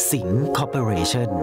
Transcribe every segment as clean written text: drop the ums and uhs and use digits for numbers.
สิงห์คอร์ปอเรชั่น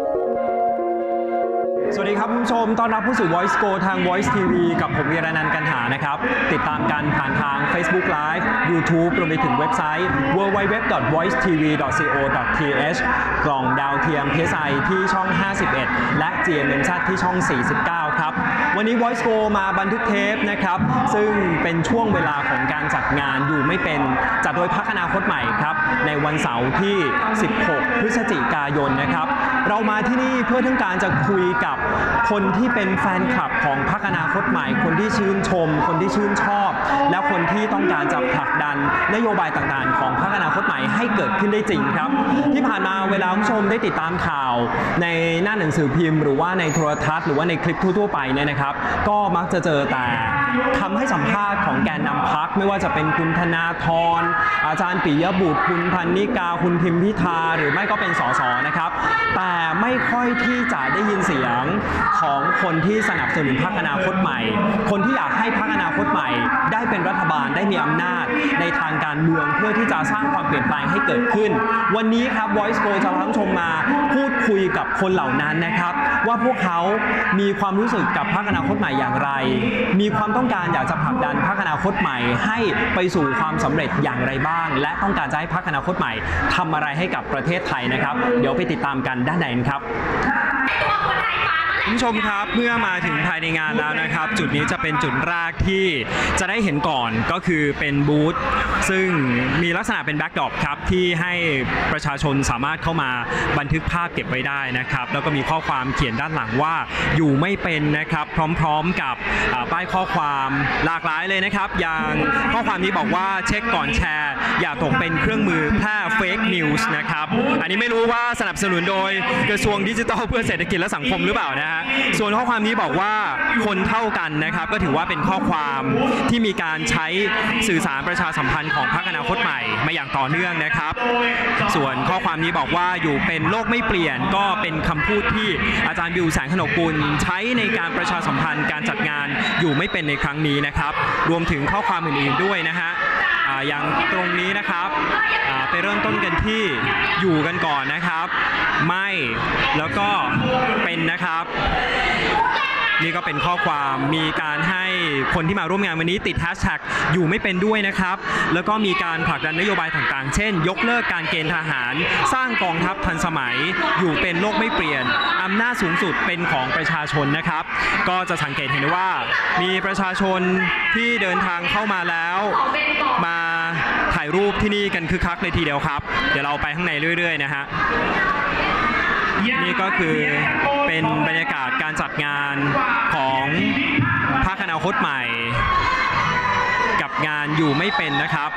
สวัสดีครับคุณผู้ชมต้อนรับผู้สู่ Voice Go ทาง Voice TV กับผมวีระนันท์กันหานะครับติดตามกันผ่านทาง Facebook Live YouTube รวมไปถึงเว็บไซต์ www.voicetv.co.th กล่องดาวเทียม PSI ที่ช่อง 51 และ GMM ที่ช่อง 49 ครับวันนี้ Voice Go มาบันทึกเทปนะครับซึ่งเป็นช่วงเวลาของการจัดงานอยู่ไม่เป็นจัดโดยพรรคอนาคตใหม่ครับในวันเสาร์ที่ 16 พฤศจิกายนนะครับเรามาที่นี่เพื่อต้องการจะคุยกับคนที่เป็นแฟนคลับของพรรคอนาคตใหม่คนที่ชื่นชมคนที่ชื่นชอบและคนที่ต้องการจะผลักดันนโยบายต่างๆของพรรคอนาคตใหม่ให้เกิดขึ้นได้จริงครับที่ผ่านมาเวลาคุณผู้ชมได้ติดตามข่าวในหน้าหนังสือพิมพ์หรือว่าในโทรทัศน์หรือว่าในคลิปทั่วๆไปเนี่ยนะครับก็มักจะเจอแต่คำให้สัมภาษณ์ของแกนนำพรรคไม่ว่าจะเป็นคุณธนาธรอาจารย์ปิยบุตรคุณพรรณิกาคุณทิมพิธาหรือไม่ก็เป็นสสนะครับแต่ไม่ค่อยที่จะได้ยินเสียงของคนที่สนับสนุนพรรคอนาคตใหม่คนที่อยากให้พรรคอนาคตใหม่ได้เป็นรัฐบาลได้มีอำนาจในทางการเมืองเพื่อที่จะสร้างความเปลี่ยนแปลงให้เกิดขึ้นวันนี้ครับ Voice Go จะพาท่านผู้ชมมาพูดคุยกับคนเหล่านั้นนะครับว่าพวกเขามีความรู้สึกกับพรรคอนาคตใหม่อย่างไรมีความต้องการอยากจะผลักดันพรรคอนาคตใหม่ให้ไปสู่ความสำเร็จอย่างไรบ้างและต้องการจะให้พรรคอนาคตใหม่ทำอะไรให้กับประเทศไทยนะครับเดี๋ยวไปติดตามกันด้านในครับคุณผู้ชมครับเมื่อมาถึงภายในงานแล้วนะครับจุดนี้จะเป็นจุดแรกที่จะได้เห็นก่อนก็คือเป็นบูธซึ่งมีลักษณะเป็นแบ็คดรอปครับที่ให้ประชาชนสามารถเข้ามาบันทึกภาพเก็บไว้ได้นะครับแล้วก็มีข้อความเขียนด้านหลังว่าอยู่ไม่เป็นนะครับพร้อมๆกับป้ายข้อความหลากหลายเลยนะครับอย่างข้อความนี้บอกว่าเช็คก่อนแชร์อย่าตกเป็นเครื่องมือแพร่เฟกนิวส์นะครับอันนี้ไม่รู้ว่าสนับสนุนโดยกระทรวงดิจิทัลเพื่อเศรษฐกิจและสังคมหรือเปล่านะส่วนข้อความนี้บอกว่าคนเท่ากันนะครับก็ถือว่าเป็นข้อความที่มีการใช้สื่อสารประชาสัมพันธ์ของพรรคอนาคตใหม่มาอย่างต่อเนื่องนะครับส่วนข้อความนี้บอกว่าอยู่เป็นโลกไม่เปลี่ยนก็เป็นคำพูดที่อาจารย์บิวแสงขนกกุลใช้ในการประชาสัมพันธ์การจัดงานอยู่ไม่เป็นในครั้งนี้นะครับรวมถึงข้อความอื่นๆด้วยนะฮะอย่างตรงนี้นะครับไปเริ่มต้นกันที่อยู่กันก่อนนะครับไม่แล้วก็เป็นนะครับนี่ก็เป็นข้อความมีการให้คนที่มาร่วมงานวันนี้ติดแฮชแท็กอยู่ไม่เป็นด้วยนะครับแล้วก็มีการผลักดันนโยบายต่างๆเช่นยกเลิกการเกณฑ์ทหารสร้างกองทัพทันสมัยอยู่เป็นโลกไม่เปลี่ยนอำนาจสูงสุดเป็นของประชาชนนะครับก็จะสังเกตเห็นว่ามีประชาชนที่เดินทางเข้ามาแล้วมาถ่ายรูปที่นี่กันคึกคักเลยทีเดียวครับเดี๋ยวเราไปข้างในเรื่อยๆนะฮะนี่ก็คือเป็นบรรยากาศการจัดงานของพรรคอนาคตใหม่กับงานอยู่ไม่เป็นนะครับ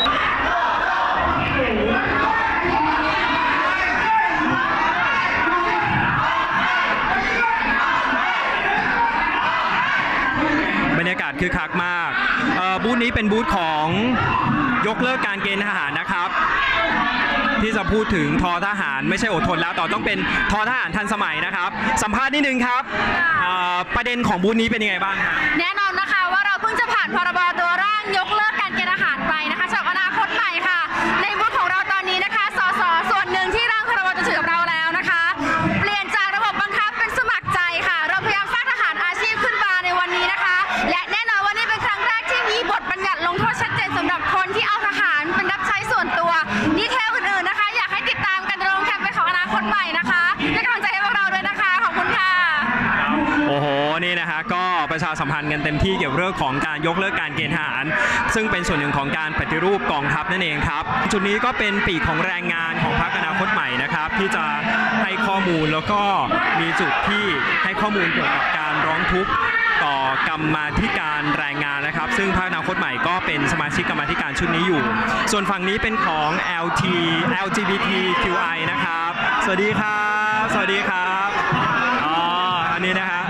บรรยากาศคึกคักมากบูธนี้เป็นบูธของยกเลิกการเกณฑ์ทหารนะครับที่จะพูดถึงทอทหารไม่ใช่อดทนแล้วต่อต้องเป็นทอทหารทันสมัยนะครับสัมภาษณ์นิดนึงครับประเด็นของบูธนี้เป็นยังไงบ้างครับแน่นอนนะคะว่าเราเพิ่งจะผ่านพรบตัวร่างยกเลิกการเกณฑ์ทหารไปนะคะจากอนาคตใหม่ค่ะในบูธของเราตอนนี้นะคะสสส่วนหนึ่งที่ร่างพรบจะถือกับเราแล้วนะคะเปลี่ยนจากระบบบังคับเป็นสมัครใจค่ะเราพยายามสร้างทหารอาชีพขึ้นมาในวันนี้นะคะและแน่นอนว่านี่เป็นครั้งแรกที่มีบทบัญญัติลงโทษชัดเจนสำหรับคนที่เอาทหารเป็นรับใช้ส่วนตัวดีเทลอื่นๆนะคะอยากให้ติดตามกันลงแคมเปญของอนาคตใหม่นะคะเป็นกำลังใจให้พวกเราด้วยนะคะขอบคุณค่ะโอ้โหนี่นะฮะก็ประชาสัมพันธ์กันเต็มที่เกี่ยวกับเรื่องของการยกเลิกการเกณฑ์ทหารซึ่งเป็นส่วนหนึ่งของการปฏิรูปกองทัพนั่นเองครับจุดนี้ก็เป็นปีกของแรงงานของพรรคอนาคตใหม่นะครับที่จะให้ข้อมูลแล้วก็มีจุดที่ให้ข้อมูลเกี่ยวกับการร้องทุกข์ต่อกรรมาธิการแรงงานนะครับซึ่งพรรคอนาคตใหม่ก็เป็นสมาชิกกรรมาธิการชุดนี้อยู่ส่วนฝั่งนี้เป็นของ LGBTQI นะครับสวัสดีครับสวัสดีครับอันนี้นะฮะ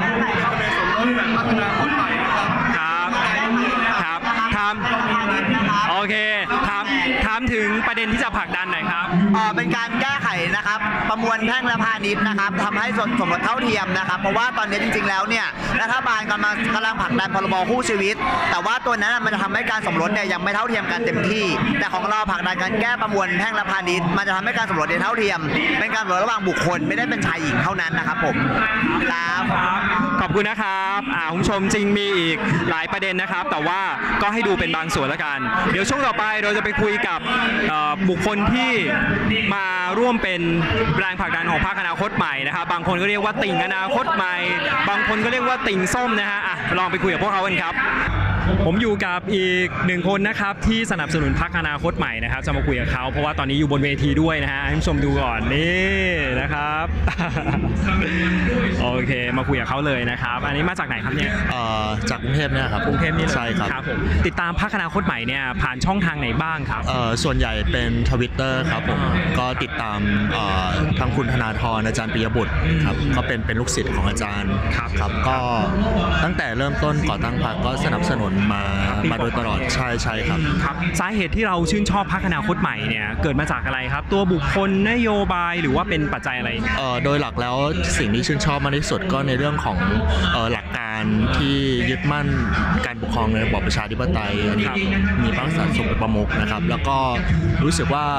ครับโอเคถถามถึงประเด็นที่จะผลักดันหน่อยครับเป็นการแก้ไขนะครับประมวลแพ่งและพาณิชย์นะครับทำให้สมรสเท่าเทียมนะครับเพราะว่าตอนนี้จริงๆแล้วเนี่ยรัฐบาลกำลังผลักดันพรบคู่ชีวิตแต่ว่าตัวนั้นมันจะทำให้การสมรสเนี่ยยังไม่เท่าเทียมกันเต็มที่แต่ของเราผลักดันการแก้ประมวลแพ่งและพาณิชย์มันจะทำให้การสมรสเนี่ยเท่าเทียมเป็นการสมรสระหว่างบุคคลไม่ได้เป็นชายหญิงเท่านั้นนะครับผมครับขอบคุณนะครับคุณผู้ชมจริงมีอีกหลายประเด็นนะครับ แต่ว่าก็ให้ดูเป็นบางส่วนแล้วกัน เดี๋ยวช่วงต่อไปเราจะไปคุยกับบุคคลที่มาร่วมเป็นแรงผลักดันของพรรคอนาคตใหม่นะครับบางคนก็เรียกว่าติ่งอนาคตใหม่ บางคนก็เรียกว่าติ่งส้มนะฮะลองไปคุยกับพวกเขากันครับ ผมอยู่กับอีกหนึ่งคนนะครับที่สนับสนุนพรรคอนาคตใหม่นะครับจะมาคุยกับเขาเพราะว่าตอนนี้อยู่บนเวทีด้วยนะฮะให้ผู้ชมดูก่อนนี่นะครับ โอเคมาคุยกับเขาเลยนะครับอันนี้มาจากไหนครับเนี่ยจากกรุงเทพเนี่ยครับกรุงเทพนี่เลยใช่ครับผมติดตามพรรคอนาคตใหม่เนี่ยผ่านช่องทางไหนบ้างครับส่วนใหญ่เป็น Twitter ครับผมก็ติดตามทั้งคุณธนาธรอาจารย์ปิยบุตรครับก็เป็นลูกศิษย์ของอาจารย์ครับก็ตั้งแต่เริ่มต้นก่อตั้งพรรคก็สนับสนุนมาโดยตลอดใช่ครับครับสาเหตุที่เราชื่นชอบพรรคอนาคตใหม่เนี่ยเกิดมาจากอะไรครับตัวบุคคลนโยบายหรือว่าเป็นปัจจัยอะไรโดยหลักแล้วสิ่งที่ชื่นชอบมากที่สุดก็ในเรื่องของหลักการที่ยึดมั่นการปกครองในระบอบประชาธิปไตยอันนี้มีพระมหากษัตริย์ทรงเป็นประมุขนะครับแล้วก็รู้สึกว่า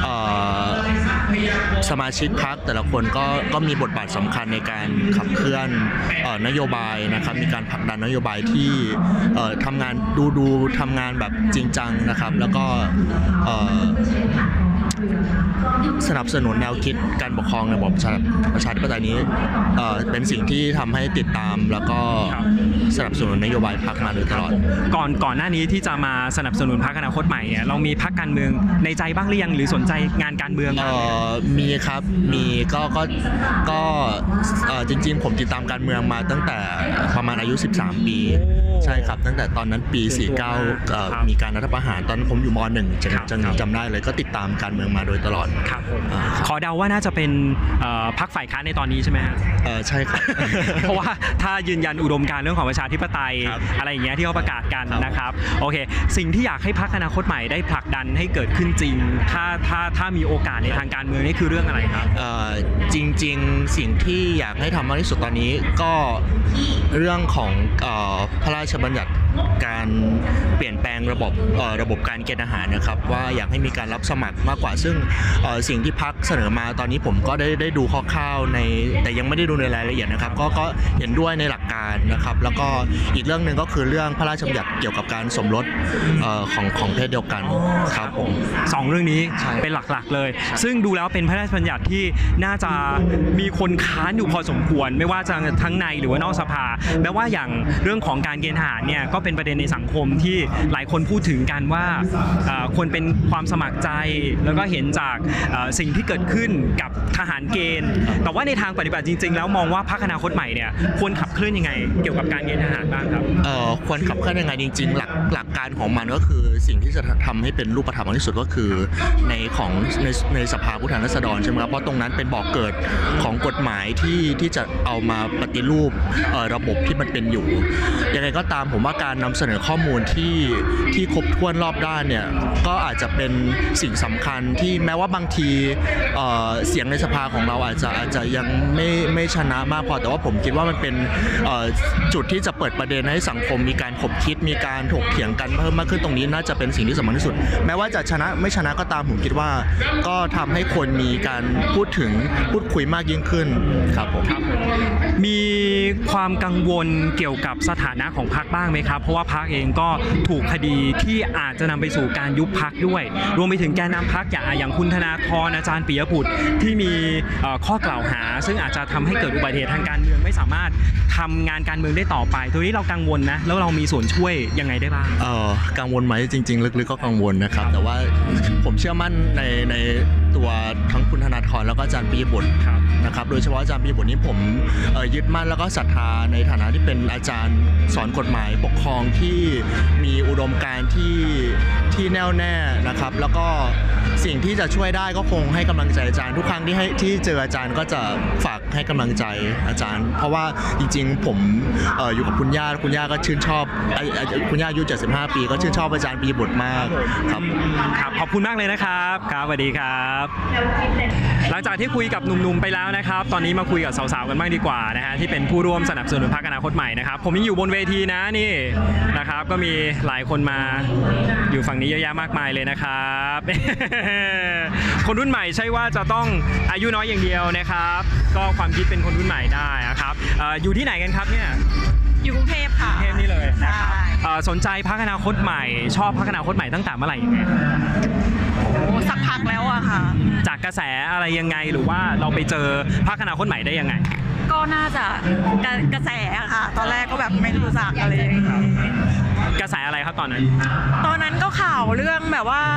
สมาชิกพรรคแต่ละคนก็มีบทบาทสำคัญในการขับเคลื่อนนโยบายนะครับมีการผลักดันนโยบายที่ทำงานดูทำงานแบบจริงจังนะครับแล้วก็สนับสนุนแนวคิดการปกครองในระบอบประชาธิปไตยนี้เป็นสิ่งที่ทำให้ติดตามแล้วก็สนับสนุนนโยบายพรรคมาโดยตลอดก่อนหน้านี้ที่จะมาสนับสนุนพรรคอนาคตใหม่เนี่ยเรามีพรรคการเมืองในใจบ้างหรือยังหรือสนใจงานการเมืองมีครับมีก็จริงๆผมติดตามการเมืองมาตั้งแต่ประมาณอายุ13ปีใช่ครับตั้งแต่ตอนนั้นปี49มีการรัฐประหารตอนนั้นผมอยู่ม.1จำได้เลยก็ติดตามการเมืองมาโดยตลอดครับขอเดาว่าน่าจะเป็นพรรคฝ่ายค้านในตอนนี้ใช่ไหมฮะใช่ครับเพราะว่าถ้ายืนยันอุดมการณ์เรื่องของประชาธิปไตยอะไรอย่างเงี้ยที่เขาประกาศกันนะครับโอเคสิ่งที่อยากให้พรรคอนาคตใหม่ได้ผลักดันให้เกิดขึ้นจริงถ้ามีโอกาสในทางการเมืองนี่คือเรื่องอะไรครับจริงๆสิ่งที่อยากให้ทำมากที่สุดตอนนี้ก็เรื่องของพระราชบัญญัติการเปลี่ยนแปลงระบบการเกณฑ์ทหารนะครับว่าอยากให้มีการรับสมัครมากกว่าซึ่งสิ่งที่พรรคเสนอมาตอนนี้ผมก็ได้ดูคร่าวๆแต่ยังไม่ได้ดูในรายละเอียดนะครับก็เห็นด้วยในหลักการนะครับแล้วก็อีกเรื่องหนึ่งก็คือเรื่องพระราชบัญญัติเกี่ยวกับการสมรสของเพศเดียวกันครับผม 2เรื่องนี้เป็นหลักๆเลยซึ่งดูแล้วเป็นพระราชบัญญัติที่น่าจะมีคนค้านอยู่พอสมควรไม่ว่าจะทั้งในหรือว่านอกสภาแม้ว่าอย่างเรื่องของการเกณฑ์ทหารเนี่ยก็เป็นประเด็นในสังคมที่หลายคนพูดถึงกันว่าควรเป็นความสมัครใจแล้วก็เห็นจากสิ่งที่เกิดขึ้นกับทหารเกณฑ์แต่ว่าในทางปฏิบัติจริงๆแล้วมองว่าพรรคอนาคตใหม่เนี่ยควรขับเคลื่อนยังไงเกี่ยวกับการเกณฑ์ทหารบ้างครับควรขับเคลื่อนยังไงจริงๆหลักการของมันก็คือสิ่งที่จะทำให้เป็นรูปธรรมที่สุดก็คือในสภาผู้แทนราษฎรใช่ไหมครับเพราะตรงนั้นเป็นบ่อกเกิดของกฎหมายที่จะเอามาปฏิรูประบบที่มันเป็นอยู่ยังไงก็ตามผมว่าการนำเสนอข้อมูลที่ครบถ้วนรอบด้านเนี่ยก็อาจจะเป็นสิ่งสำคัญที่แม้ว่าบางทีเสียงในสภาของเราอาจจะยังไม่ชนะมากพอแต่ว่าผมคิดว่ามันเป็นจุดที่จะเปิดประเด็นให้สังคมมีการขบคิดมีการถกเถียงกันเพิ่มมากขึ้นตรงนี้น่าจะเป็นสิ่งที่สำคัญที่สุดแม้ว่าจะชนะไม่ชนะก็ตามผมคิดว่าก็ทำให้คนมีการพูดคุยมากยิ่งขึ้นครับผมมีความกังวลเกี่ยวกับสถานะของพรรคบ้างไหมครับเพราะว่าพรรคเองก็ถูกคดีที่อาจจะนำไปสู่การยุบพรรคด้วยรวมไปถึงแกนนำพรรคอย่างคุณธนาธรอาจารย์ปิยบุตรที่มีข้อกล่าวหาซึ่งอาจจะทำให้เกิดอุบัติเหตุทางการเมืองไม่สามารถทำงานการเมืองได้ต่อไปตัวนี้เรากังวลนะแล้วเรามีส่วนช่วยยังไงได้บ้างกังวลไหมจริงๆลึกๆก็กังวลนะครับแต่ว่าผมเชื่อมั่นในตัวทั้งคุณธนาธรแล้วก็อาจารย์ปิยบุตรนะครับโดยเฉพาะอาจารย์ปิยบุตรนี้ผมยึดมั่นแล้วก็ศรัทธาในฐานะที่เป็นอาจารย์สอนกฎหมายปกครองที่มีอุดมการณ์ที่แน่วแน่นะครับแล้วก็สิ่งที่จะช่วยได้ก็คงให้กำลังใจอาจารย์ทุกครั้งที่เจออาจารย์ก็จะฝากให้กำลังใจอาจารย์ เพราะว่าจริงๆผมอยู่กับคุณย่าก็ชื่นชอบคุณย่าอายุ75 ปีก็ชื่นชอบอาจารย์ปีบุตรมากครับครับขอบคุณมากเลยนะครับครับสวัสดีครับ หลังจากที่คุยกับหนุ่มๆไปแล้วนะครับตอนนี้มาคุยกับสาวๆกันบ้างดีกว่านะฮะที่เป็นผู้ร่วมสนับสนุนพรรคอนาคตใหม่นะครับผมยังอยู่บนเวทีนะนี่นะครับก็มีหลายคนมาอยู่ฝั่งนี้เยอะแยะมากมายเลยนะครับ คนรุ่นใหม่ใช่ว่าจะต้องอายุน้อยอย่างเดียวนะครับก็ความคิดเป็นคนรุ่นใหม่ได้นะครับอยู่ที่ไหนกันครับเนี่ยอยู่กรุงเทพค่ะกรุงเทพนี่เลยใช่สนใจพรรคอนาคตใหม่ชอบพรรคอนาคตใหม่ตั้งแต่เมื่อไหร่ยังไงสักพักแล้วอะค่ะจากกระแสอะไรยังไงหรือว่าเราไปเจอพรรคอนาคตใหม่ได้ยังไงก็น่าจะกระแสอะค่ะตอนแรกก็แบบไม่รู้จักอะไรอย่างเงี้ยกระแสอะไรครับตอนนั้นก็ข่าวเรื่องแบบว่าน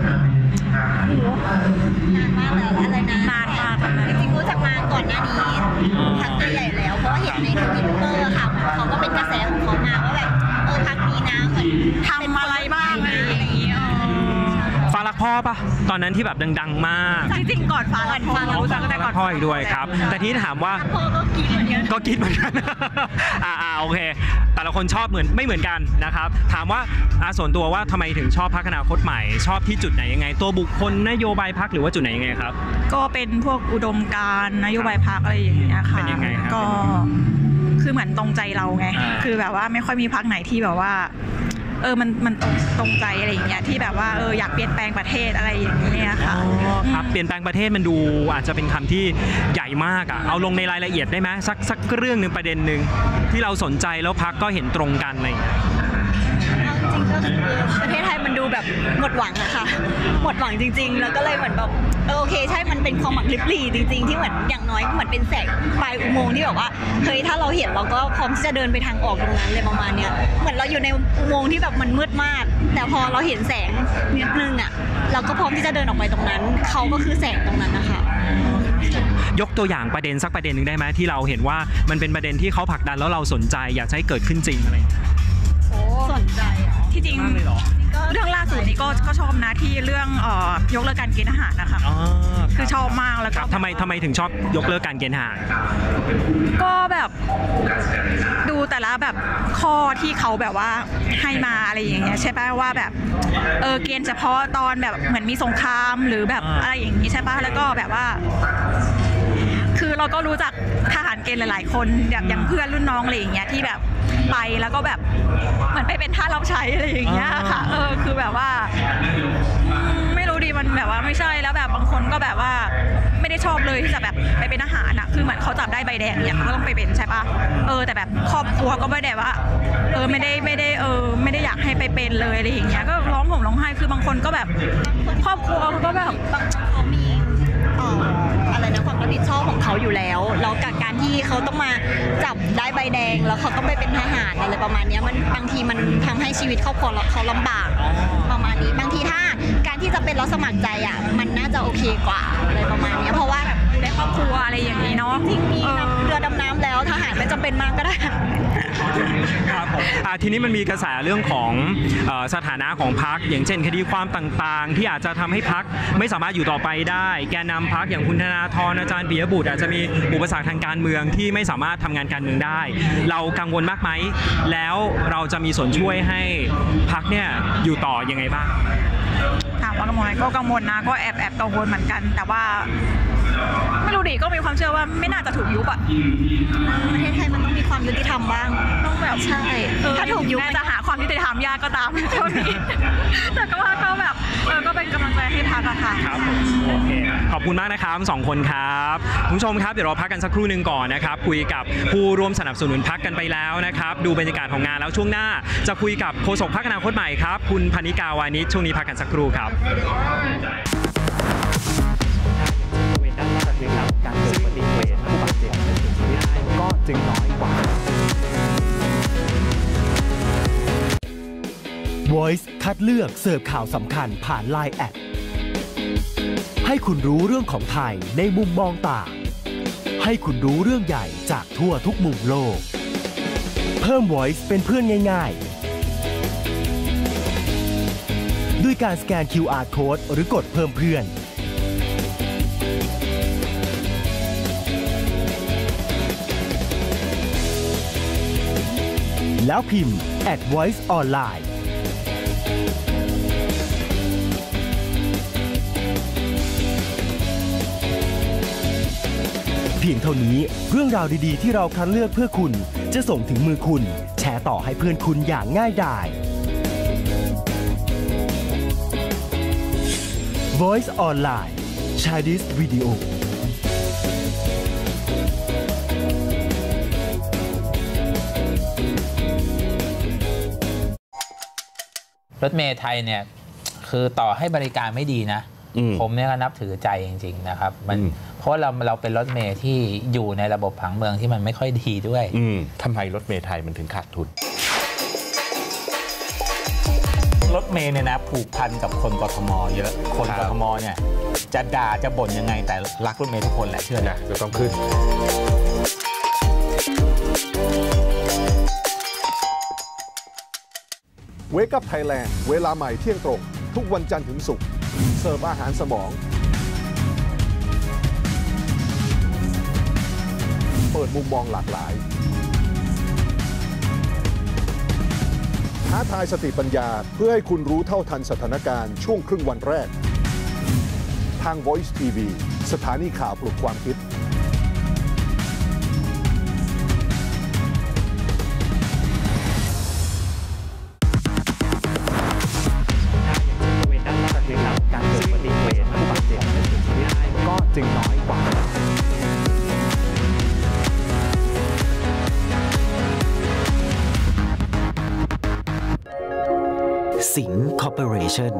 านมากแล้วอะไรนะนานมากตอนนั้นจริงๆรู้จักมาก่อนหน้านี้พักใหญ่แล้วเพราะว่าเห็นในทวิตเตอร์ค่ะเขาก็เป็นกระแสของเขามาว่าแบบพักนี้นะเหมือนทำอะไรบ้างอะไรอย่างเงี้ยฟ้ารักพ่อปะตอนนั้นที่แบบดังๆมากจริงๆก่อนฟ้ารักพ่อรู้จักตั้งแต่ก่อนพ่ออีกด้วยครับแต่ที่ถามว่าพ่อก็คิดเหมือนกันโอเคแต่ละคนชอบไม่เหมือนกันนะครับถามว่าส่วนตัวว่าทำไมถึงชอบพรรคอนาคตใหม่ชอบที่จุดไหนยังไงตัวบุคคลนโยบายพรรคหรือว่าจุดไหนยังไงครับก็เป็นพวกอุดมการณ์นโยบายพรรคอะไรอย่างเงี้ยค่ะเป็นยังไงครับก็คือเหมือนตรงใจเราไงคือแบบว่าไม่ค่อยมีพรรคไหนที่แบบว่ามันตรงใจอะไรอย่างเงี้ยที่แบบว่าอยากเปลี่ยนแปลงประเทศอะไรอย่างเงี้ยค่ะครับเปลี่ยนแปลงประเทศมันดูอาจจะเป็นคำที่ใหญ่มากเอาลงในรายละเอียดได้ไหมสักเรื่องนึงประเด็นนึงที่เราสนใจแล้วพรรคก็เห็นตรงกันอะไรอย่างเงี้ยจริงก็คือประเทศไทยมันดูแบบหมดหวังอะค่ะหมดหวังจริงๆแล้วก็เลยเหมือนแบบโอเคใช่มันเป็นความหวังลิบหลีจริงๆที่เหมือนอย่างน้อยเหมือนเป็นแสงปลายอุโมงค์ที่แบบว่าเฮ้ยถ้าเราเห็นเราก็พร้อมที่จะเดินไปทางออกตรงนั้นเลยประมาณเนี้ยเหมือนเราอยู่ในอุโมงค์ที่แบบมันมืดมากแต่พอเราเห็นแสงนิดนึงอะเราก็พร้อมที่จะเดินออกไปตรงนั้นเขาก็คือแสงตรงนั้นนะคะยกตัวอย่างประเด็นสักประเด็นหนึ่งได้ไหมที่เราเห็นว่ามันเป็นประเด็นที่เขาผลักดันแล้วเราสนใจอยากให้เกิดขึ้นจริงอะไรสนใจที่จริงเรื่องล่าสุดนี้ก็ชอบนะที่เรื่องยกเลิกการเกณฑ์ทหารนะคะคือชอบมากแล้วก็ทำไมถึงชอบยกเลิกการเกณฑ์ทหารก็แบบดูแต่ละแบบข้อที่เขาแบบว่าให้มาอะไรอย่างเงี้ยใช่ป่ะว่าแบบเกณฑ์เฉพาะตอนแบบเหมือนมีสงครามหรือแบบอะไรอย่างงี้ใช่ป่ะแล้วก็แบบว่าคือเราก็รู้จักทหารเกณฑ์หลายๆคนแบบอย่างเพื่อนรุ่นน้องอะไรอย่างเงี้ยที่แบบไปแล้วก็แบบเหมือนไปเป็นท่ารับใช้อะไรอย่างเงี้ยค่ะคือแบบว่าไม่รู้ดีมันแบบว่าไม่ใช่แล้วแบบบางคนก็แบบว่าไม่ได้ชอบเลยที่จะแบบไปเป็นทหารคือเหมือนเขาจับได้ใบแดงเนี่ยเขาก็ต้องไปเป็นใช่ปะแต่แบบครอบครัวก็ไม่ได้ว่าไม่ได้อยากให้ไปเป็นเลยอะไรอย่างเงี้ยก็ร้องห่มร้องไห้คือบางคนก็แบบครอบครัวก็แบบเขามีอะไรนะความรับผิดชอบของเขาอยู่แล้วกับการที่เขาต้องมาจับได้ใบแดงแล้วเขาต้องไปเป็นทหารอะไรประมาณนี้มันบางทีมันทำให้ชีวิตครอบครัวเขาลำบากประมาณนี้บางทีถ้าการที่จะเป็นแล้วสมัครใจมันน่าจะโอเคกว่าอะไรประมาณนี้เพราะว่าในครอบครัวอะไรอย่างนี้เนาะจริงมีเรือดำน้ำแล้วทหารไม่จำเป็นมากก็ได้ครับทีนี้มันมีกระแสเรื่องของสถานะของพรรคอย่างเช่นคดีความต่างๆที่อาจจะทำให้พรรคไม่สามารถอยู่ต่อไปได้แกนนำพรรคอย่างคุณธนาธรอาจารย์ปิยบุตรอาจจะมีอุปสรรคทางการเมืองที่ไม่สามารถทำงานการเมืองได้เรากังวลมากไหมแล้วเราจะมีส่วนช่วยให้พรรคเนี่ยอยู่ต่อยังไงบ้างถามว่ากังวลไหมก็กังวลนะก็แอบกังวลเหมือนกันแต่ว่าไม่รู้ดิก็มีความเชื่อว่าไม่น่าจะถูกยุบประเทศไทยมันต้องมีความยุติธรรมบ้างต้องแบบใช่ถ้าถูกยุบจะหาความยุติธรรมยากก็ตามเท่านี้แต่ก็ว่าเขาแบบก็เป็นกำลังใจให้พรรคค่ะครับโอเคขอบคุณมากนะครับ2คนครับคุณผู้ชมครับเดี๋ยวเราพักกันสักครู่นึงก่อนนะครับคุยกับผู้ร่วมสนับสนุนพรรคกันไปแล้วนะครับดูบรรยากาศของงานแล้วช่วงหน้าจะคุยกับโฆษกพรรคอนาคตใหม่ครับคุณพนิกาวานิชช่วงนี้พักกันสักครู่ครับการเกิดอุบัติเหตุผู้บาดเจ็บและเสียชีวิตก็จึงน้อยกว่า Voice คัดเลือกเสิร์ฟข่าวสำคัญผ่าน Line แอดให้คุณรู้เรื่องของไทยในมุมมองต่างให้คุณรู้เรื่องใหญ่จากทั่วทุกมุมโลกเพิ่ม Voice เป็นเพื่อนง่ายๆด้วยการสแกน QR Code หรือกดเพิ่มเพื่อนแล้วพิมพ์ @voiceonlineเพียงเท่านี้เรื่องราวดีๆที่เราคัดเลือกเพื่อคุณจะส่งถึงมือคุณแชร์ต่อให้เพื่อนคุณอย่างง่ายดาย Voice Online Chinese Video รถเมล์ไทยเนี่ยคือต่อให้บริการไม่ดีนะผมเนี่ยก็นับถือใจจริงๆนะครับมันเพราะเราเป็นรถเมล์ที่อยู่ในระบบผังเมืองที่มันไม่ค่อยดีด้วยทำไมรถเมล์ไทยมันถึงขาดทุนรถเมล์เนี่ยนะผูกพันกับคนกทมเยอะคนกทมเนี่ยจะด่าจะบ่นยังไงแต่รักรถเมล์ทุกคนแหละเชื่อนะจะต้องขึ้นเวกับไทยแลนด์เวลาใหม่เที่ยงตรงทุกวันจันทร์ถึงศุกร์เสิร์ฟอาหารสมองเปิดมุมมองหลากหลายท้าทายสติปัญญาเพื่อให้คุณรู้เท่าทันสถานการณ์ช่วงครึ่งวันแรกทาง Voice TV สถานีข่าวปลุกความคิดการเกิดอุบัติเหตุผู้บาดเจ็บและเสียชีวิตก็จึงน้อยกว่าสิงห์คอร์ปอเรชั่น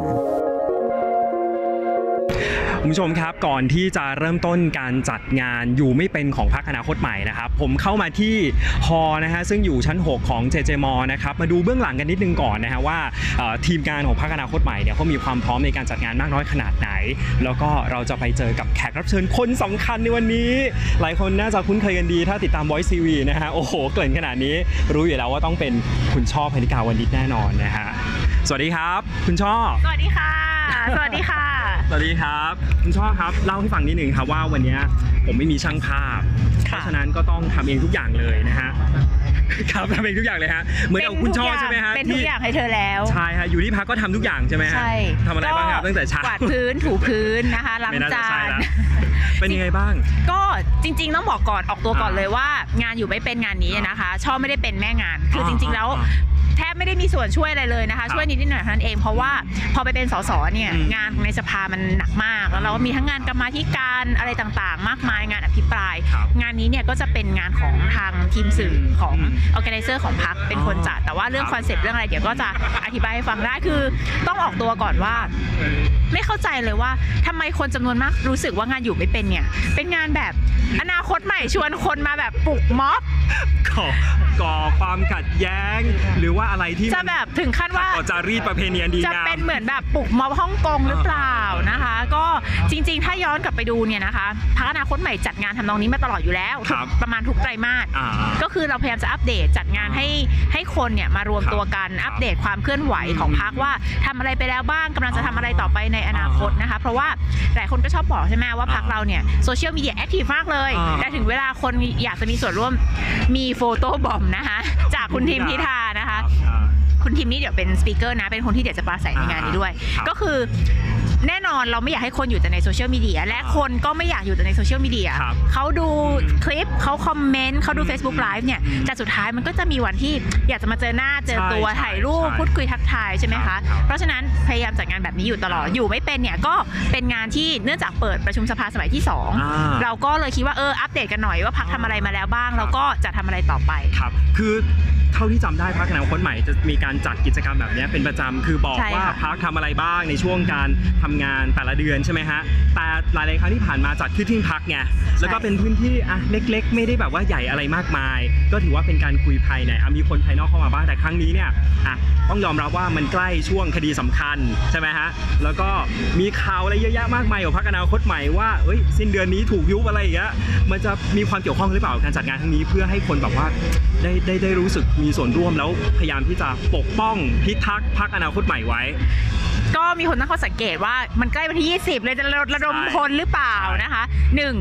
คุณผู้ชมครับก่อนที่จะเริ่มต้นการจัดงานอยู่ไม่เป็นของพรรคอนาคตใหม่นะครับผมเข้ามาที่ฮอนะฮะซึ่งอยู่ชั้น6ของ JJ Mall นะครับมาดูเบื้องหลังกันนิดนึงก่อนนะฮะว่าทีมงานของพรรคอนาคตใหม่เนี่ยเขามีความพร้อมในการจัดงานมากน้อยขนาดไหนแล้วก็เราจะไปเจอกับแขกรับเชิญคนสำคัญในวันนี้หลายคนน่าจะคุ้นเคยกันดีถ้าติดตาม Voice TV นะฮะโอ้โหเกริ่นขนาดนี้รู้อยู่แล้วว่าต้องเป็นคุณช่อ พนิกาวณิชแน่นอนนะฮะสวัสดีครับคุณช่อสวัสดีค่ะสวัสดีค่ะสวัสดีครับคุณช่อครับเล่าให้ฟังนิดนึงครับว่าวันนี้ผมไม่มีช่างภาพเพราะฉะนั้นก็ต้องทำเองทุกอย่างเลยนะฮะครับทำเองทุกอย่างเลยฮะเหมือนกับคุณช่อใช่ไหมฮะเป็นทุกอย่างให้เธอแล้วใช่ฮะอยู่ที่พักก็ทำทุกอย่างใช่ไหมฮะใช่ทำอะไรบ้างครับตั้งแต่เช้ากวาดพื้นถูพื้นนะคะล้างจานเป็นยังไงบ้างก็จริงๆต้องบอกก่อนออกตัวก่อนเลยว่างานอยู่ไม่เป็นงานนี้นะคะช่อไม่ได้เป็นแม่งานคือจริงๆแล้วแทบไม่ได้มีส่วนช่วยอะไรเลยนะคะช่วยนิดหน่อยเท่านั้นเองเพราะว่าพอไปเป็นสสเนี่ยงานในสภามันหนักมากแล้วเราก็มีทั้งงานกรรมาธิการอะไรต่างๆมากมายงานอภิปรายงานนี้เนี่ยก็จะเป็นงานของทางทีมสื่อของ organizer ของพรรคเป็นคนจัดแต่ว่าเรื่องคอนเซ็ปต์เรื่องอะไรเดี๋ยวก็จะอธิบายให้ฟังได้คือต้องออกตัวก่อนว่าไม่เข้าใจเลยว่าทำไมคนจำนวนมากรู้สึกว่างานอยู่ไม่เป็นเนี่ยเป็นงานแบบอนาคตใหม่ชวนคนมาแบบปลุกม็อบก่อความขัดแย้งหรือว่าอะไรที่จะแบบถึงขั้นว่าจารีตประเพณีอันดีงามจะเป็นเหมือนแบบปลุกม็อบฮ่องกงหรือเปล่านะคะก็จริงๆถ้าย้อนกลับไปดูเนี่ยนะคะพรรคอนาคตใหม่จัดงานทำนองนี้มาตลอดอยู่แล้วประมาณทุกไตรมาสก็คือเราพยายามจะอัปเดตจัดงานให้คนเนี่ยมารวมตัวกันอัปเดตความเคลื่อนไหวของพรรคว่าทำอะไรไปแล้วบ้างกำลังจะทำอะไรต่อไปในอนาคตนะคะเพราะว่าหลายคนก็ชอบบอกใช่ไหมว่าพรรคเราเนี่ยโซเชียลมีเดียแอคทีฟมากเลยแต่ถึงเวลาคนอยากจะมีส่วนร่วมมีโฟโต้บอมนะคะจากคุณทิมพิธานะคะคุณทิมนี่เดี๋ยวเป็นสปีกเกอร์นะเป็นคนที่เดี๋ยวจะปราศัยในงานนี้ด้วยก็คือแน่นอนเราไม่อยากให้คนอยู่แต่ในโซเชียลมีเดียและคนก็ไม่อยากอยู่แต่ในโซเชียลมีเดียเขาดูคลิปเขาคอมเมนต์เขาดู Facebook Live เนี่ยแต่สุดท้ายมันก็จะมีวันที่อยากจะมาเจอหน้าเจอตัวถ่ายรูปพูดคุยทักทายใช่ไหมคะเพราะฉะนั้นพยายามจัดงานแบบนี้อยู่ตลอดอยู่ไม่เป็นเนี่ยก็เป็นงานที่เนื่องจากเปิดประชุมสภาสมัยที่2เราก็เลยคิดว่าอัปเดตกันหน่อยว่าพรรคทำอะไรมาแล้วบ้างแล้วก็จะทำอะไรต่อไปครับคือเท่าที่จำได้พรรคอนาคตใหม่จะมีการจัดกิจกรรมแบบนี้เป็นประจำคือบอกว่าพรรคทำอะไรบ้างในช่วงการทำงานแต่ละเดือนใช่ไหมฮะแต่หลายๆครั้งที่ผ่านมาจัดขึ้นที่พรรคไงแล้วก็เป็นพื้นที่เล็กๆไม่ได้แบบว่าใหญ่อะไรมากมายก็ถือว่าเป็นการคุยภายในมีคนภายนอกเข้ามาบ้างแต่ครั้งนี้เนี่ยต้องยอมรับว่ามันใกล้ช่วงคดีสำคัญใช่ไหมฮะแล้วก็มีข่าวอะไรเยอะแยะมากมายของพรรคอนาคตใหม่ว่าสิ้นเดือนนี้ถูกยุบอะไรอย่างเงี้ยมันจะมีความเกี่ยวข้องหรือเปล่าการจัดงานครั้งนี้เพื่อให้คนแบบว่าได้รู้สึกมีส่วนร่วมแล้วพยายามที่จะปกป้องพิทักษ์พรรคอนาคตใหม่ไว้ก็มีคนตั้งข้อสังเกตว่ามันใกล้วันที่20เลยจะระดมพลหรือเปล่านะคะ1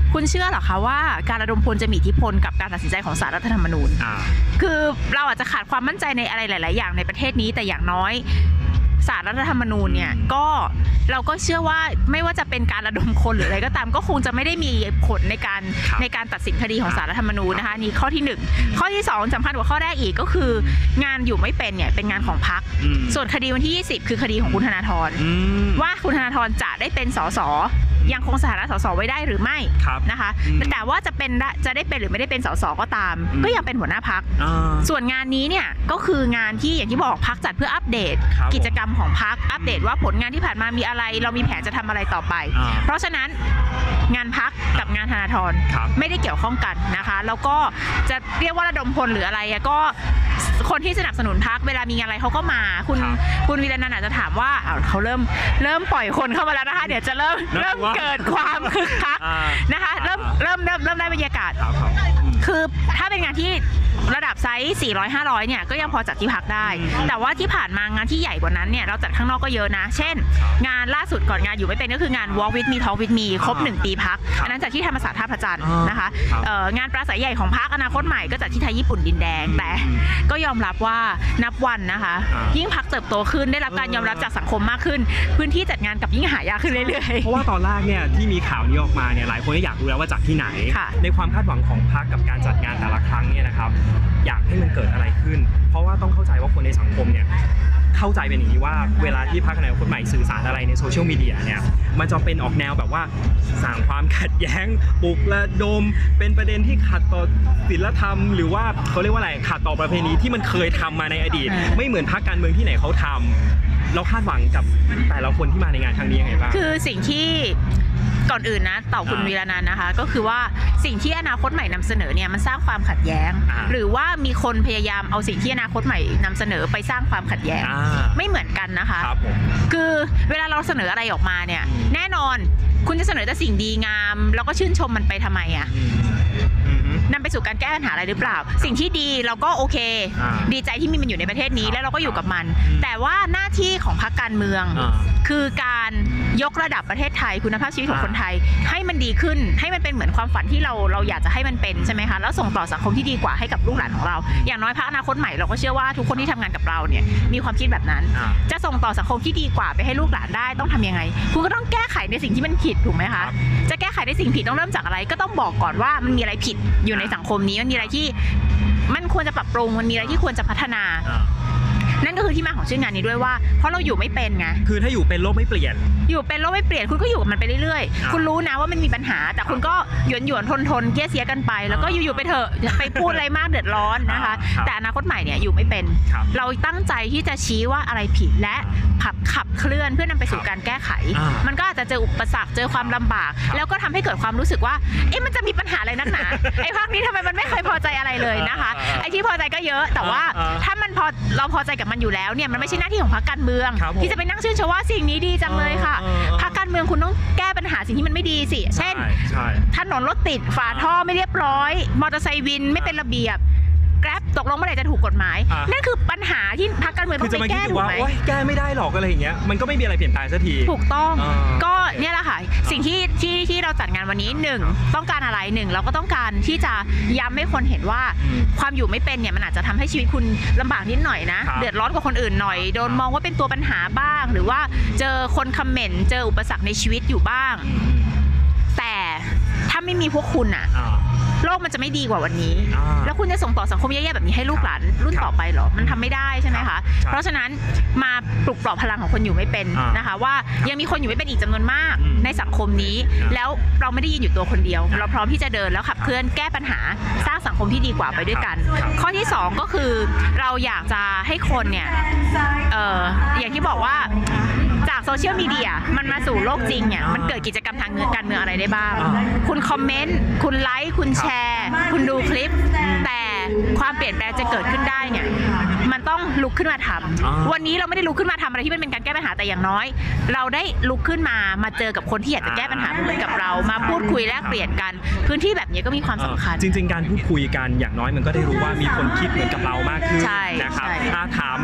คุณเชื่อเหรอคะว่าการระดมพลจะมีอิทธิพลกับการตัดสินใจของศาลรัฐธรรมนูญคือเราอาจจะขาดความมั่นใจในอะไรหลายๆอย่างในประเทศนี้แต่อย่างน้อยศาลรัฐธรรมนูญเนี่ยก็เราก็เชื่อว่าไม่ว่าจะเป็นการระดมคนหรืออะไรก็ตามก็คงจะไม่ได้มีผลในการตัดสินคดีของศาลรัฐธรรมนูญนะคะนี่ข้อที่1ข้อที่2สำคัญกว่าข้อแรกอีกก็คืองานอยู่ไม่เป็นเนี่ยเป็นงานของพรรคส่วนคดีวันที่20คือคดีของคุณธนาธรว่าคุณธนาธรจะได้เป็นสสยังคงสถานะสสไว้ได้หรือไม่นะคะแต่ว่าจะได้เป็นหรือไม่ได้เป็นสสก็ตามก็ยังเป็นหัวหน้าพรรคส่วนงานนี้เนี่ยก็คืองานที่อย่างที่บอกพรรคจัดเพื่ออัปเดตกิจกรรมของพรรคอัปเดตว่าผลงานที่ผ่านมามีอะไรเรามีแผนจะทำอะไรต่อไปเพราะฉะนั้นงานพรรคกับงานธนาธรไม่ได้เกี่ยวข้องกันนะคะแล้วก็จะเรียกว่าระดมพลหรืออะไรก็คนที่สนับสนุนพรรคเวลามีงานอะไรเขาก็มาคุณวีรนันท์อาจจะถามว่าเขาเริ่มปล่อยคนเข้ามาแล้วนะคะเดี๋ยวจะเริ่มเกิดความคึกคักนะคะเริ่มได้บรรยากาศคือถ้าเป็นงานที่ระดับไซส์400-500เนี่ยก็ยังพอจัดที่พักได้แต่ว่าที่ผ่านมางานที่ใหญ่กว่านั้นเนี่ยเราจัดข้างนอกก็เยอะนะเช่นงานล่าสุดก่อนงานอยู่ไม่เป็นก็คืองาน Walk with me Talk with me ครบ1 ปีพักอันนั้นจัดที่ธรรมศาสตร์ท่าพระจันทร์นะคะงานปราศัยใหญ่ของพรรคอนาคตใหม่ก็จัดที่ไทยญี่ปุ่นดินแดงแต่ก็ยอมรับว่านับวันนะคะยิ่งพรรคเติบโตขึ้นได้รับการยอมรับจากสังคมมากขึ้นพื้นที่จัดงานกับยิ่งหายากขึ้นเรื่อยๆเพราะว่าตอนแรกเนี่ยที่มีข่าวนี้ออกมาเนี่ยหลายคนก็อยากรู้แล้วว่าจัดที่ไหนในความคาดหวังของพรรคกับการจัดงานแต่ละครั้งเนี่ยนะครับอยากให้มันเกิดอะไรขึ้นเพราะว่าต้องเข้าใจว่าคนในสังคมเนี่ยเข้าใจเป็นอย่างนี้ว่าเวลาที่พรรคอนาคตใหม่สื่อสารอะไรในโซเชียลมีเดียเนี่ยมันจะเป็นออกแนวแบบว่าสร้างความขัดแย้งปลุกระดมเป็นประเด็นที่ขัดต่อศีลธรรมหรือว่าเขาเรียกว่าอะไรขัดต่อประเพณีที่มันเคยทำมาในอดีตไม่เหมือนพรรคการเมืองที่ไหนเขาทำเราคาดหวังกับแต่ละคนที่มาในงานครั้งนี้ยังไงบ้างคือสิ่งที่ก่อนอื่นนะต่อคุณวีรนันท์นะคะก็คือว่าสิ่งที่อนาคตใหม่นำเสนอเนี่ยมันสร้างความขัดแย้งหรือว่ามีคนพยายามเอาสิ่งที่อนาคตใหม่นำเสนอไปสร้างความขัดแย้งไม่เหมือนกันนะคะคือเวลาเราเสนออะไรออกมาเนี่ยแน่นอนคุณจะเสนอแต่สิ่งดีงามแล้วก็ชื่นชมมันไปทำไมอ่ะนำไปสู่การแก้ปัญหาอะไรหรือเปล่าสิ่งที่ดีเราก็โอเคดีใจที่มีมันอยู่ในประเทศนี้แล้วเราก็อยู่กับมันแต่ว่าหน้าที่ของพรรคการเมืองคือการยกระดับประเทศไทยคุณภาพชีวิตของคนไทยให้มันดีขึ้นให้มันเป็นเหมือนความฝันที่เราอยากจะให้มันเป็นใช่ไหมคะแล้วส่งต่อสังคมที่ดีกว่าให้กับลูกหลานของเราอย่างน้อยพรรคอนาคตใหม่เราก็เชื่อว่าทุกคนที่ทำงานกับเราเนี่ยมีความคิดแบบนั้นจะส่งต่อสังคมที่ดีกว่าไปให้ลูกหลานได้ต้องทำยังไงคุณก็ต้องแก้ไขในสิ่งที่มันผิดถูกไหมคะจะแก้ไขในสิ่งผิดต้องเริ่มจากอะไรก็ต้องบอกก่อนว่ามันมีอะไรผิดอยู่ในสังคมนี้มันมีอะไรที่มันควรจะปรับปรุงมันมีอะไรที่ควรจะพัฒนานั่นก็คือที่มาของชื่องานนี้ด้วยว่าเพราะเราอยู่ไม่เป็นไงคือถ้าอยู่เป็นโลกไม่เปลี่ยนอยู่เป็นโลกไม่เปลี่ยนคุณก็อยู่กับมันไปเรื่อยๆคุณรู้นะว่ามันมีปัญหาแต่คุณก็หยวนทนเกี้ยเสียกันไปแล้วก็อยู่ๆไปเถอะไปพูดอะไรมากเดือดร้อนนะคะแต่อนาคตใหม่เนี่ยอยู่ไม่เป็นเราตั้งใจที่จะชี้ว่าอะไรผิดและขับเคลื่อนเพื่อนำไปสู่การแก้ไขมันก็อาจจะเจออุปสรรคเจอความลำบากแล้วก็ทำให้เกิดความรู้สึกว่ามันจะมีปัญหาอะไรนักหนาไอ้ภาคนี้ทำไมมันไม่เคยพอใจอะไรเลยนะคะไอ้ที่พอใจก็เยอะแต่ว่าถ้ามันเราพอใจกับมันอยู่แล้วเนี่ยมันไม่ใช่หน้าที่ของพรรคการเมืองที่จะไปนั่งชื่นชมว่าสิ่งนี้ดีจังเลยค่ะพรรคการเมืองคุณต้องแก้ปัญหาสิ่งที่มันไม่ดีสิเช่นถนนรถติดฝาท่อไม่เรียบร้อยมอเตอร์ไซค์วินไม่เป็นระเบียบแกร็บตกลงเมื่อไหร่จะถูกกฎหมายนั่นคือปัญหาที่พรรคการเมืองต้องไปแก้ถูกไหมแก้ไม่ได้หรอกอะไรอย่างเงี้ยมันก็ไม่มีอะไรเปลี่ยนแปลงสักทีถูกต้องก็เนี่ยแหละค่ะสิ่งที่เราจัดงานวันนี้1ต้องการอะไร1เราก็ต้องการที่จะย้ำให้คนเห็นว่าความอยู่ไม่เป็นเนี่ยมันอาจจะทำให้ชีวิตคุณลำบากนิดหน่อยนะเดือดร้อนกว่าคนอื่นหน่อยโดนมองว่าเป็นตัวปัญหาบ้างหรือว่าเจอคนคอมเมนต์เจออุปสรรคในชีวิตอยู่บ้างแต่ถ้าไม่มีพวกคุณอ่ะโลกมันจะไม่ดีกว่าวันนี้แล้วคุณจะส่งต่อสังคมแย่ๆแบบนี้ให้ลูกหลานรุ่นต่อไปหรอมันทำไม่ได้ใช่ไหมคะเพราะฉะนั้นมาปลุกปลอบพลังของคนอยู่ไม่เป็นนะคะว่ายังมีคนอยู่ไม่เป็นอีกจำนวนมากในสังคมนี้แล้วเราไม่ได้ยืนอยู่ตัวคนเดียวเราพร้อมที่จะเดินแล้วขับเคลื่อนแก้ปัญหาสร้างสังคมที่ดีกว่าไปด้วยกันข้อที่2ก็คือเราอยากจะให้คนเนี่ยอย่างที่บอกว่าจากโซเชียลมีเดียมันมาสู่โลกจริงเนี่ยมันเกิดกิจกรรมทางการเมืองอะไรได้บ้างคุณคอมเมนต์คุณไลค์คุณแชร์คุณดูคลิปแต่ความเปลี่ยนแปลงจะเกิดขึ้นได้เนี่ยมันต้องลุกขึ้นมาทำวันนี้เราไม่ได้ลุกขึ้นมาทำอะไรที่มันเป็นการแก้ปัญหาแต่อย่างน้อยเราได้ลุกขึ้นมาเจอกับคนที่อยากจะแก้ปัญหาเหมือนกับเรามาพูดคุยแลกเปลี่ยนกันพื้นที่แบบนี้ก็มีความสำคัญจริงๆการพูดคุยกันอย่างน้อยมันก็ได้รู้ว่ามีคนคิดเหมือนกับเรามากขึ้นนะครับถาม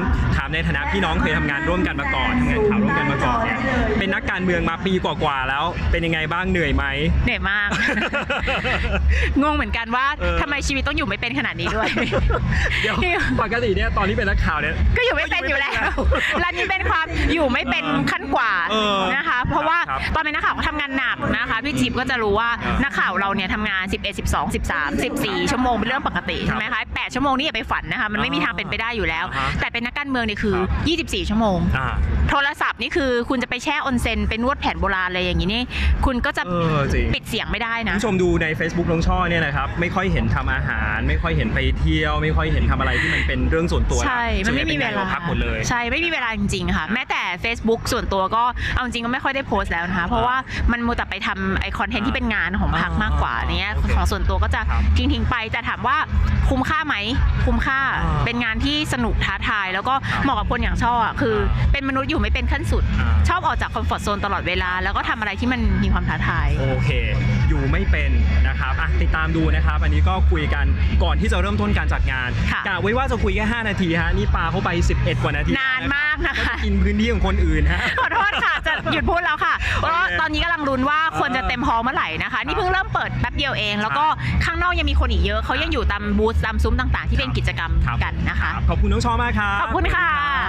ามในฐานะพี่น้องเคยทำงานร่วมกันมาก่อนทำงานข่าวร่วมกันมาก่อนเนี่ยเป็นนักการเมืองมาปีกว่าๆแล้วเป็นยังไงบ้างเหนื่อยไหมเหนื่อยมาก งงเหมือนกันว่าทำไมชีวิตต้องอยู่ไม่เป็นขนาดนี้ด้วยเดี๋ยวปกติเนี่ยตอนที่เป็นนักข่าวเนี่ยก็อยู่ไม่เป็นอยู่แล้วร้านนี้เป็นความอยู่ไม่เป็นขั้นกว่านะคะเพราะว่าตอนเป็นนักข่าวก็ทำงานหนักนะคะพี่จิ๊บก็จะรู้ว่านักข่าวเราเนี่ยทำงาน11 12 13 14ชั่วโมงเป็นเรื่องปกติใช่ไหมคะ8ชั่วโมงนี่อย่าไปฝันนะคะมันไม่มีทางเป็นไปได้อยู่แล้วแต่เป็นนักการเมืองนี่คือ24ชั่วโมงโทรศัพท์นี่คือคุณจะไปแช่ออนเซ็นไปนวดแผนโบราณอะไรอย่างนี้นี่คุณก็จะปิดเสียงไม่ได้นะผู้ชมดูใน Facebook น้องช่อเนี่ยนะครับไม่ค่อยเห็นทำอาหารไม่ค่อยเห็นไปเที่ยวไม่ค่อยเห็นทำอะไรที่มันเป็นเรื่องส่วนตัวใช่มันไม่มีเวลาพักหมดเลยใช่ไม่มีเวลาจริงๆค่ะแม้แต่ Facebook ส่วนตัวก็เอาจริงก็ไม่ค่อยได้โพสต์แล้วนะคะเพราะว่ามันมัวแต่ไปทำไอคอนเทนต์ที่เป็นงานของพรรคมากกว่าเนี้ยของส่วนตัวก็จะทิ้งไปแต่ถามว่าคุ้มค่าไหมคุ้มค่าเป็นงานที่สนุกท้าทายแล้วก็เหมาะกับคนอย่างช่อคือเป็นมนุษย์อยู่ไม่เป็นขั้นสุดชอบออกจากคอมฟอร์ตโซนตลอดเวลาแล้วก็ทำอะไรที่มันมีความท้าทายโอเคอยู่ไม่เป็นนะครับติดตามดูนะครับอันนี้ก็คุยกันก่อนที่จะเริ่มต้นการจัดงานกะไว้ว่าจะคุยแค่5นาทีฮะนี่ปาเข้าไป11กว่านาทีนานมากนะคะกินพื้นที่ของคนอื่นฮะขอโทษค่ะจะหยุดพูดแล้วค่ะเพราะตอนนี้กำลังลุ้นว่าคนจะเต็มฮอลล์เมื่อไหร่นะคะนี่เพิ่งเริ่มเปิดแป๊บเดียวเองแล้วก็ข้างนอกยังมีคนอีกเยอะเขายังอยู่ตามบูธตามซุ้มต่างๆที่เป็นกิจกรรมกันนะคะขอบคุณน้องชอมากครับขอบคุณค่ะ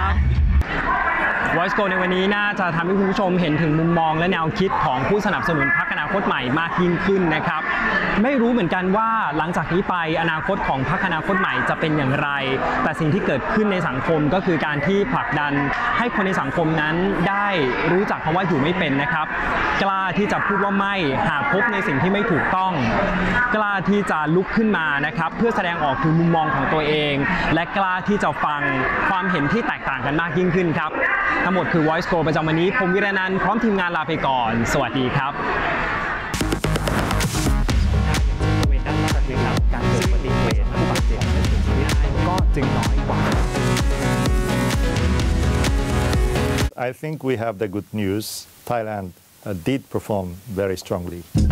Voice Go ในวันนี้น่าจะทำให้คุณผู้ชมเห็นถึงมุมมองและแนวคิดของผู้สนับสนุนพรรคอนาคตใหม่มากยิ่งขึ้นนะครับไม่รู้เหมือนกันว่าหลังจากนี้ไปอนาคตของพรรคอนาคตใหม่จะเป็นอย่างไรแต่สิ่งที่เกิดขึ้นในสังคมก็คือการที่ผลักดันให้คนในสังคมนั้นได้รู้จักคำว่าอยู่ไม่เป็นนะครับกล้าที่จะพูดว่าไม่หากพบในสิ่งที่ไม่ถูกต้องกล้าที่จะลุกขึ้นมานะครับเพื่อแสดงออกถึงมุมมองของตัวเองและกล้าที่จะฟังความเห็นที่แตกต่างกันมากยิ่งขึ้นครับทั้งหมดคือ Voice Go ประจำวันนี้ผมวิรนันท์พร้อมทีมงานลาไปก่อนสวัสดีครับการเกิดอุบัติเหตุผู้บาดเจ็บและเสียชีวิตก็จึงน้อยกว่า I think we have the good news. Thailand did perform very strongly.